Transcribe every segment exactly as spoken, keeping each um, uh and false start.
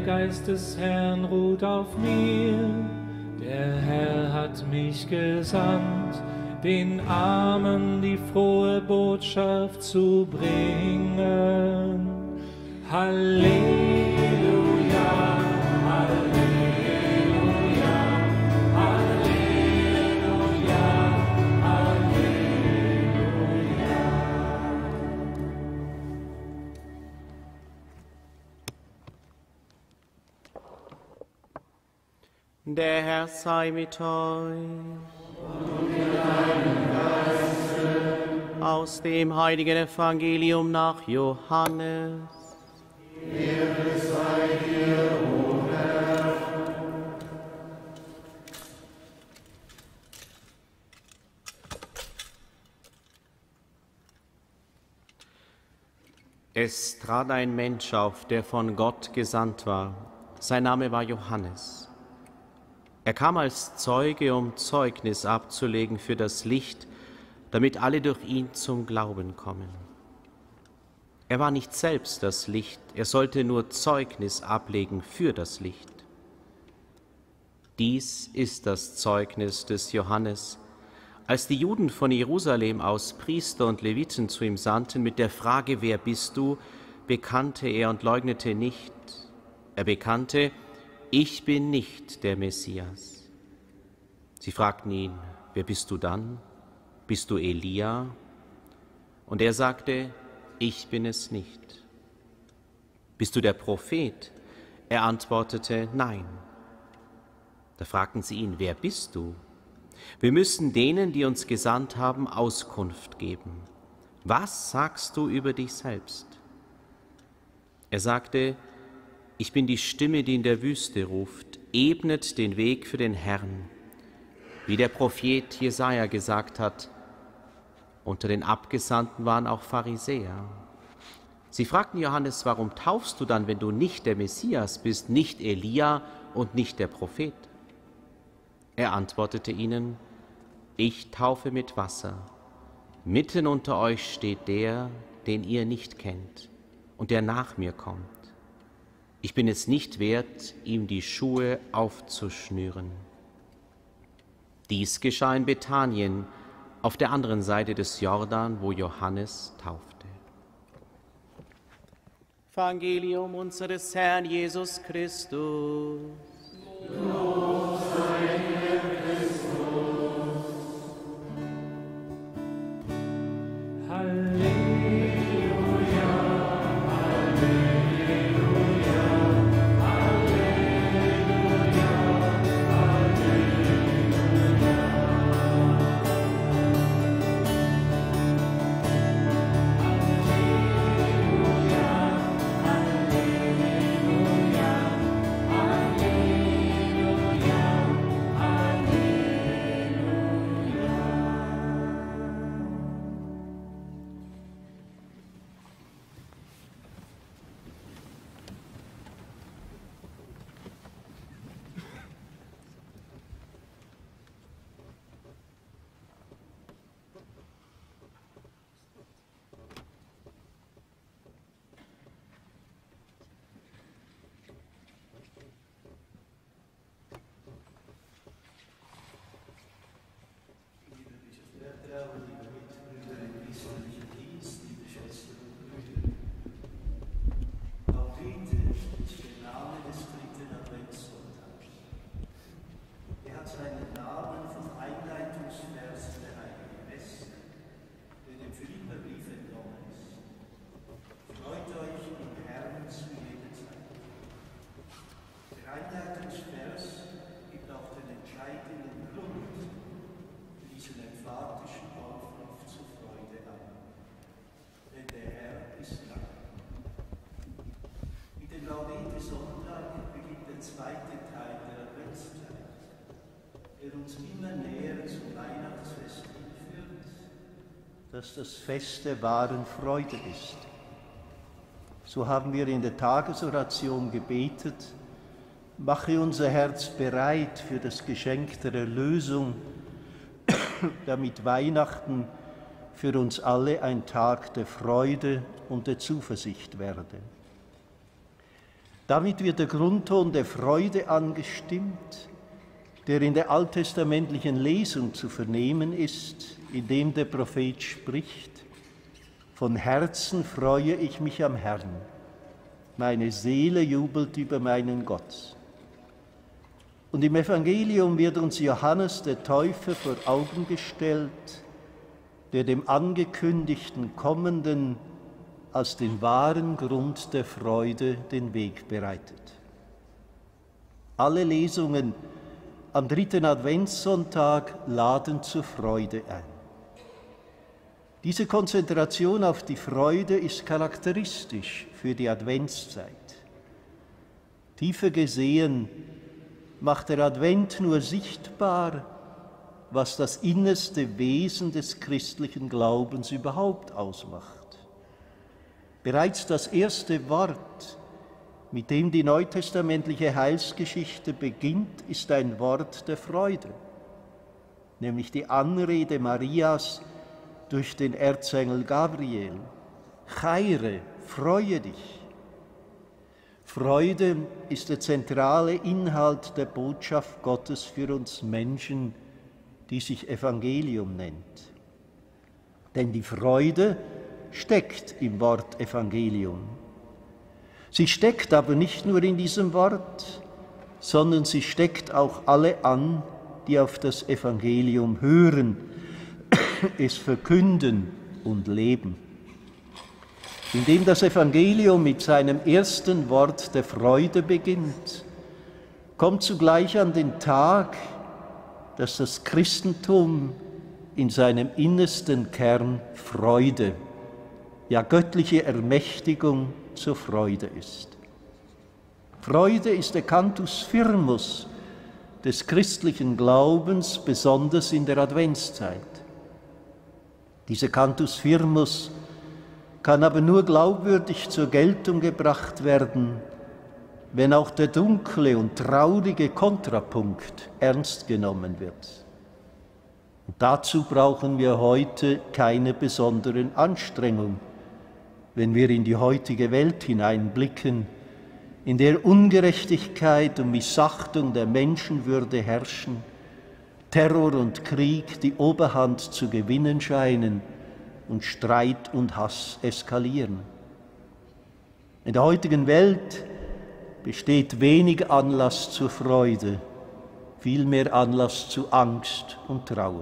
Geist des Herrn ruht auf mir. Der Herr hat mich gesandt, den Armen die frohe Botschaft zu bringen. Halleluja, Halleluja, Halleluja, Halleluja. Der Herr sei mit euch. Und mit deinem Geiste. Aus dem heiligen Evangelium nach Johannes. Ehre sei dir, o Herr. Es trat ein Mensch auf, der von Gott gesandt war. Sein Name war Johannes. Er kam als Zeuge, um Zeugnis abzulegen für das Licht, damit alle durch ihn zum Glauben kommen. Er war nicht selbst das Licht, er sollte nur Zeugnis ablegen für das Licht. Dies ist das Zeugnis des Johannes, als die Juden von Jerusalem aus Priester und Leviten zu ihm sandten mit der Frage, wer bist du, bekannte er und leugnete nicht. Er bekannte, ich bin nicht der Messias. Sie fragten ihn, wer bist du dann? Bist du Elia? Und er sagte, ich bin es nicht. Bist du der Prophet? Er antwortete, nein. Da fragten sie ihn, wer bist du? Wir müssen denen, die uns gesandt haben, Auskunft geben. Was sagst du über dich selbst? Er sagte, ich bin die Stimme, die in der Wüste ruft, ebnet den Weg für den Herrn. Wie der Prophet Jesaja gesagt hat, unter den Abgesandten waren auch Pharisäer. Sie fragten Johannes, warum taufst du dann, wenn du nicht der Messias bist, nicht Elia und nicht der Prophet? Er antwortete ihnen, ich taufe mit Wasser. Mitten unter euch steht der, den ihr nicht kennt und der nach mir kommt. Ich bin es nicht wert, ihm die Schuhe aufzuschnüren. Dies geschah in Bethanien, auf der anderen Seite des Jordan, wo Johannes taufte. Evangelium unseres Herrn Jesus Christus. Lob sei dir, Christus. Halleluja, Halleluja, Halleluja, dass das Fest der wahren Freude ist. So haben wir in der Tagesoration gebetet, mache unser Herz bereit für das Geschenk der Erlösung, damit Weihnachten für uns alle ein Tag der Freude und der Zuversicht werde. Damit wird der Grundton der Freude angestimmt, der in der alttestamentlichen Lesung zu vernehmen ist, indem der Prophet spricht: Von Herzen freue ich mich am Herrn, meine Seele jubelt über meinen Gott. Und im Evangelium wird uns Johannes der Täufer vor Augen gestellt, der dem angekündigten Kommenden als den wahren Grund der Freude den Weg bereitet. Alle Lesungen am dritten Adventssonntag laden zur Freude ein. Diese Konzentration auf die Freude ist charakteristisch für die Adventszeit. Tiefer gesehen macht der Advent nur sichtbar, was das innerste Wesen des christlichen Glaubens überhaupt ausmacht. Bereits das erste Wort, mit dem die neutestamentliche Heilsgeschichte beginnt, ist ein Wort der Freude, nämlich die Anrede Marias durch den Erzengel Gabriel. Chaire, freue dich. Freude ist der zentrale Inhalt der Botschaft Gottes für uns Menschen, die sich Evangelium nennt. Denn die Freude steckt im Wort Evangelium. Sie steckt aber nicht nur in diesem Wort, sondern sie steckt auch alle an, die auf das Evangelium hören, es verkünden und leben. Indem das Evangelium mit seinem ersten Wort der Freude beginnt, kommt zugleich an den Tag, dass das Christentum in seinem innersten Kern Freude, ja göttliche Ermächtigung zur Freude ist. Freude ist der Cantus firmus des christlichen Glaubens, besonders in der Adventszeit. Dieser Cantus firmus kann aber nur glaubwürdig zur Geltung gebracht werden, wenn auch der dunkle und traurige Kontrapunkt ernst genommen wird. Und dazu brauchen wir heute keine besonderen Anstrengungen, wenn wir in die heutige Welt hineinblicken, in der Ungerechtigkeit und Missachtung der Menschenwürde herrschen, Terror und Krieg die Oberhand zu gewinnen scheinen und Streit und Hass eskalieren. In der heutigen Welt besteht wenig Anlass zur Freude, vielmehr Anlass zu Angst und Trauer.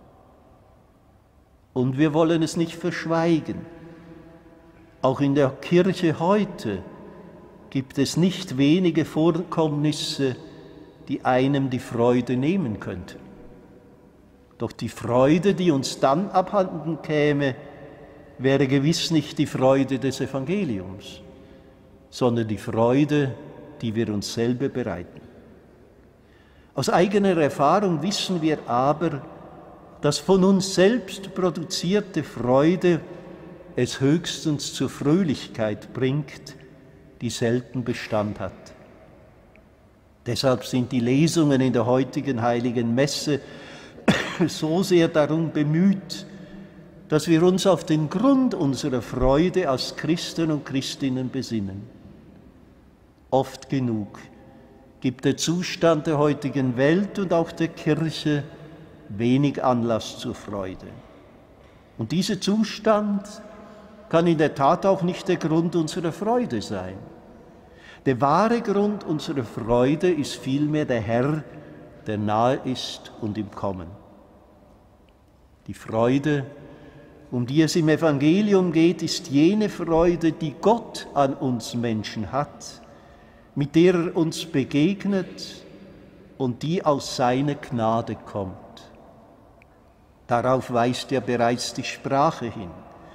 Und wir wollen es nicht verschweigen. Auch in der Kirche heute gibt es nicht wenige Vorkommnisse, die einem die Freude nehmen könnten. Doch die Freude, die uns dann abhanden käme, wäre gewiss nicht die Freude des Evangeliums, sondern die Freude, die wir uns selber bereiten. Aus eigener Erfahrung wissen wir aber, dass von uns selbst produzierte Freude es höchstens zur Fröhlichkeit bringt, die selten Bestand hat. Deshalb sind die Lesungen in der heutigen Heiligen Messe so sehr darum bemüht, dass wir uns auf den Grund unserer Freude als Christen und Christinnen besinnen. Oft genug gibt der Zustand der heutigen Welt und auch der Kirche wenig Anlass zur Freude. Und dieser Zustand kann in der Tat auch nicht der Grund unserer Freude sein. Der wahre Grund unserer Freude ist vielmehr der Herr, der nahe ist und im Kommen. Die Freude, um die es im Evangelium geht, ist jene Freude, die Gott an uns Menschen hat, mit der er uns begegnet und die aus seiner Gnade kommt. Darauf weist ja bereits die Sprache hin.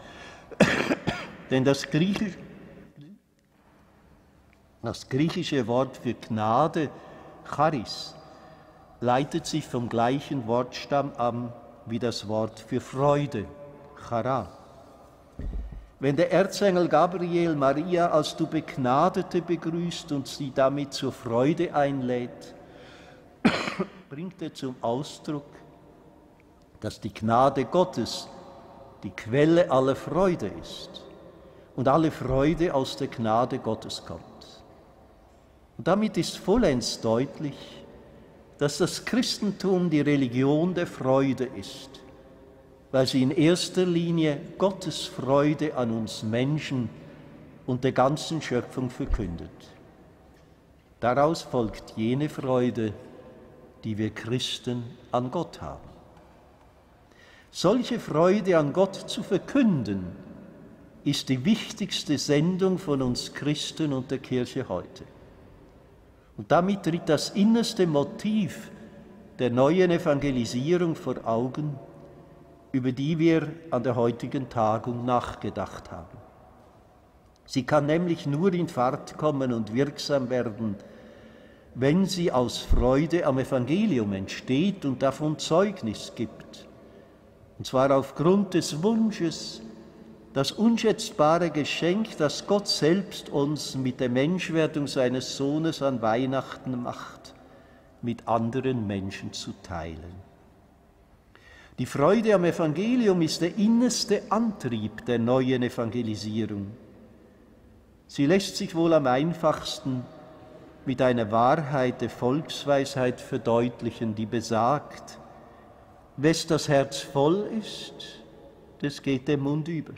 Denn das Griechische, das griechische Wort für Gnade, Charis, leitet sich vom gleichen Wortstamm an wie das Wort für Freude, Chara. Wenn der Erzengel Gabriel Maria als du Begnadete begrüßt und sie damit zur Freude einlädt, bringt er zum Ausdruck, dass die Gnade Gottes die Quelle aller Freude ist und alle Freude aus der Gnade Gottes kommt. Und damit ist vollends deutlich, dass das Christentum die Religion der Freude ist, weil sie in erster Linie Gottes Freude an uns Menschen und der ganzen Schöpfung verkündet. Daraus folgt jene Freude, die wir Christen an Gott haben. Solche Freude an Gott zu verkünden, ist die wichtigste Sendung von uns Christen und der Kirche heute. Und damit tritt das innerste Motiv der neuen Evangelisierung vor Augen, über die wir an der heutigen Tagung nachgedacht haben. Sie kann nämlich nur in Fahrt kommen und wirksam werden, wenn sie aus Freude am Evangelium entsteht und davon Zeugnis gibt. Und zwar aufgrund des Wunsches, das unschätzbare Geschenk, das Gott selbst uns mit der Menschwerdung seines Sohnes an Weihnachten macht, mit anderen Menschen zu teilen. Die Freude am Evangelium ist der innerste Antrieb der neuen Evangelisierung. Sie lässt sich wohl am einfachsten mit einer Wahrheit der Volksweisheit verdeutlichen, die besagt: Wes das Herz voll ist, des geht der Mund über.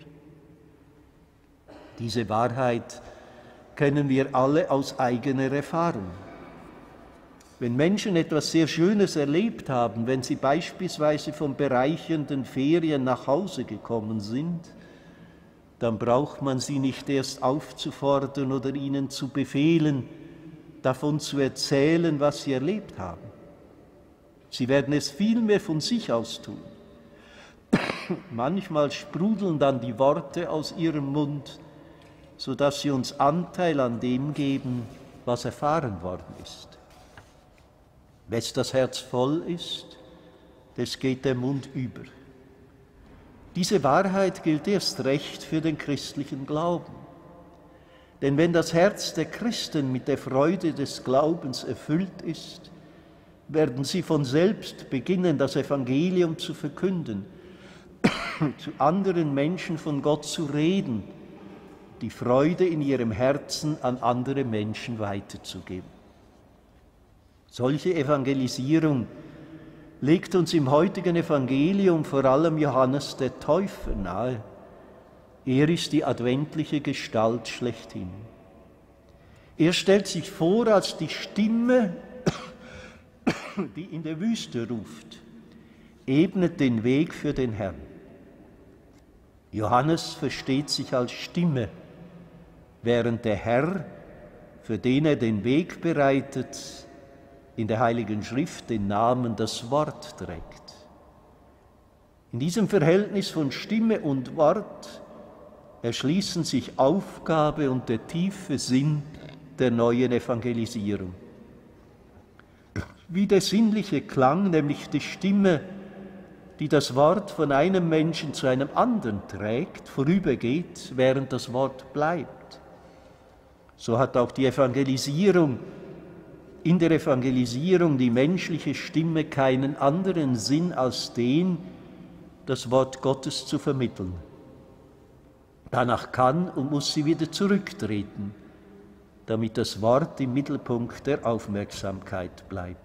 Diese Wahrheit kennen wir alle aus eigener Erfahrung. Wenn Menschen etwas sehr Schönes erlebt haben, wenn sie beispielsweise von bereichernden Ferien nach Hause gekommen sind, dann braucht man sie nicht erst aufzufordern oder ihnen zu befehlen, davon zu erzählen, was sie erlebt haben. Sie werden es vielmehr von sich aus tun. Manchmal sprudeln dann die Worte aus ihrem Mund, sodass sie uns Anteil an dem geben, was erfahren worden ist. Wes das Herz voll ist, des geht der Mund über. Diese Wahrheit gilt erst recht für den christlichen Glauben. Denn wenn das Herz der Christen mit der Freude des Glaubens erfüllt ist, werden sie von selbst beginnen, das Evangelium zu verkünden, zu anderen Menschen von Gott zu reden, die Freude in ihrem Herzen an andere Menschen weiterzugeben. Solche Evangelisierung legt uns im heutigen Evangelium vor allem Johannes der Täufer nahe. Er ist die adventliche Gestalt schlechthin. Er stellt sich vor als die Stimme, die in der Wüste ruft: Ebnet den Weg für den Herrn. Johannes versteht sich als Stimme, während der Herr, für den er den Weg bereitet, in der Heiligen Schrift den Namen, das Wort trägt. In diesem Verhältnis von Stimme und Wort erschließen sich Aufgabe und der tiefe Sinn der neuen Evangelisierung. Wie der sinnliche Klang, nämlich die Stimme, die das Wort von einem Menschen zu einem anderen trägt, vorübergeht, während das Wort bleibt. So hat auch die Evangelisierung, in der Evangelisierung die menschliche Stimme keinen anderen Sinn als den, das Wort Gottes zu vermitteln. Danach kann und muss sie wieder zurücktreten, damit das Wort im Mittelpunkt der Aufmerksamkeit bleibt.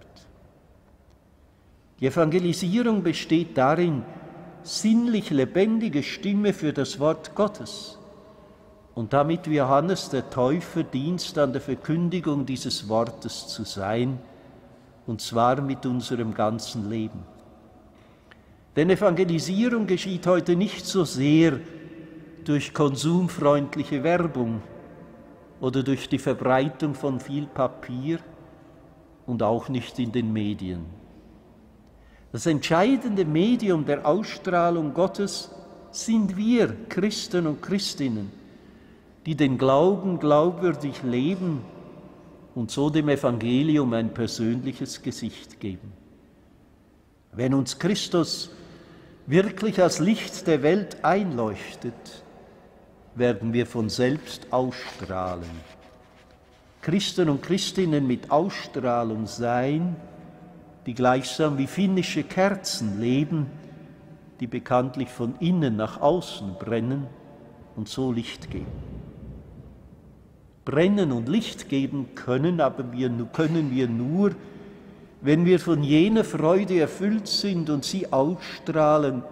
Die Evangelisierung besteht darin, sinnlich lebendige Stimme für das Wort Gottes und damit wie Johannes der Täufer Dienst an der Verkündigung dieses Wortes zu sein, und zwar mit unserem ganzen Leben. Denn Evangelisierung geschieht heute nicht so sehr durch konsumfreundliche Werbung oder durch die Verbreitung von viel Papier und auch nicht in den Medien. Das entscheidende Medium der Ausstrahlung Gottes sind wir, Christen und Christinnen, die den Glauben glaubwürdig leben und so dem Evangelium ein persönliches Gesicht geben. Wenn uns Christus wirklich als Licht der Welt einleuchtet, werden wir von selbst ausstrahlen. Christen und Christinnen mit Ausstrahlung sein, die gleichsam wie finnische Kerzen leben, die bekanntlich von innen nach außen brennen und so Licht geben. brennen und Licht geben können, aber wir können wir nur, wenn wir von jener Freude erfüllt sind und sie ausstrahlen,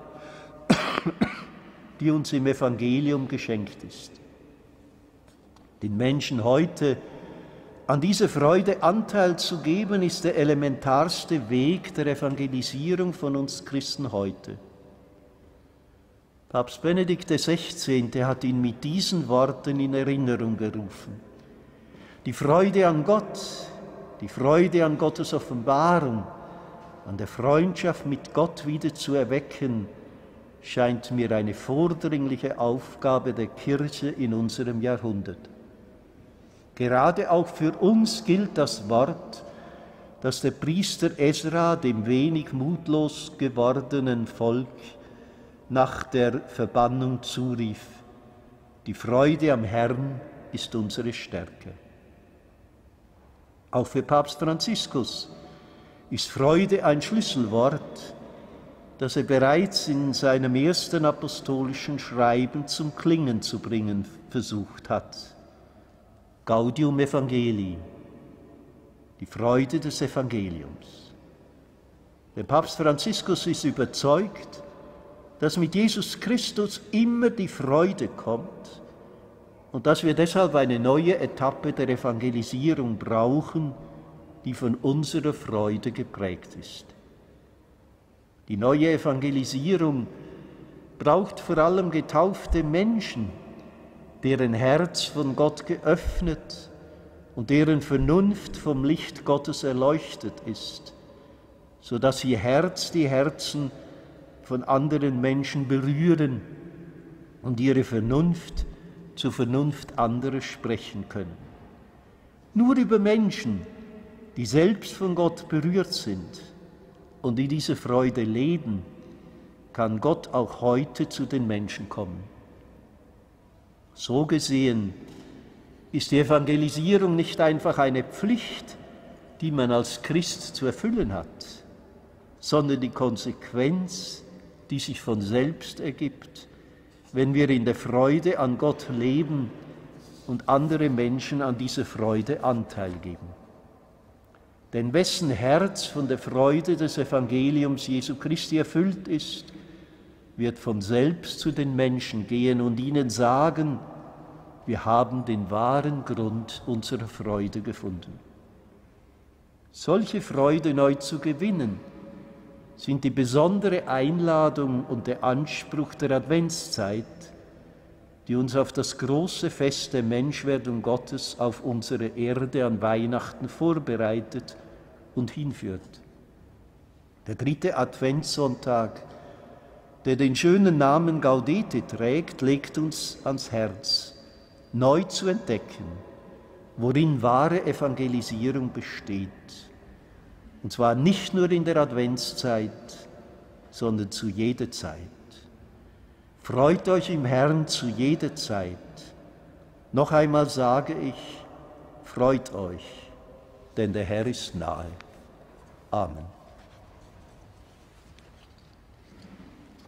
die uns im Evangelium geschenkt ist. Den Menschen heute an dieser Freude Anteil zu geben, ist der elementarste Weg der Evangelisierung von uns Christen heute. Papst Benedikt der Sechzehnte hat ihn mit diesen Worten in Erinnerung gerufen. Die Freude an Gott, die Freude an Gottes Offenbarung, an der Freundschaft mit Gott wieder zu erwecken, scheint mir eine vordringliche Aufgabe der Kirche in unserem Jahrhundert. Gerade auch für uns gilt das Wort, das der Priester Esra dem wenig mutlos gewordenen Volk nach der Verbannung zurief: Die Freude am Herrn ist unsere Stärke. Auch für Papst Franziskus ist Freude ein Schlüsselwort, das er bereits in seinem ersten apostolischen Schreiben zum Klingen zu bringen versucht hat. Gaudium Evangelii, die Freude des Evangeliums. Der Papst Franziskus ist überzeugt, dass mit Jesus Christus immer die Freude kommt und dass wir deshalb eine neue Etappe der Evangelisierung brauchen, die von unserer Freude geprägt ist. Die neue Evangelisierung braucht vor allem getaufte Menschen, deren Herz von Gott geöffnet und deren Vernunft vom Licht Gottes erleuchtet ist, sodass ihr Herz die Herzen von anderen Menschen berühren und ihre Vernunft zur Vernunft anderer sprechen können. Nur über Menschen, die selbst von Gott berührt sind und in dieser Freude leben, kann Gott auch heute zu den Menschen kommen. So gesehen ist die Evangelisierung nicht einfach eine Pflicht, die man als Christ zu erfüllen hat, sondern die Konsequenz, die sich von selbst ergibt, wenn wir in der Freude an Gott leben und andere Menschen an dieser Freude Anteil geben. Denn wessen Herz von der Freude des Evangeliums Jesu Christi erfüllt ist, wird von selbst zu den Menschen gehen und ihnen sagen: Wir haben den wahren Grund unserer Freude gefunden. Solche Freude neu zu gewinnen, sind die besondere Einladung und der Anspruch der Adventszeit, die uns auf das große Fest der Menschwerdung Gottes auf unserer Erde an Weihnachten vorbereitet und hinführt. Der dritte Adventssonntag, der den schönen Namen Gaudete trägt, legt uns ans Herz, neu zu entdecken, worin wahre Evangelisierung besteht. Und zwar nicht nur in der Adventszeit, sondern zu jeder Zeit. Freut euch im Herrn zu jeder Zeit. Noch einmal sage ich, freut euch, denn der Herr ist nahe. Amen.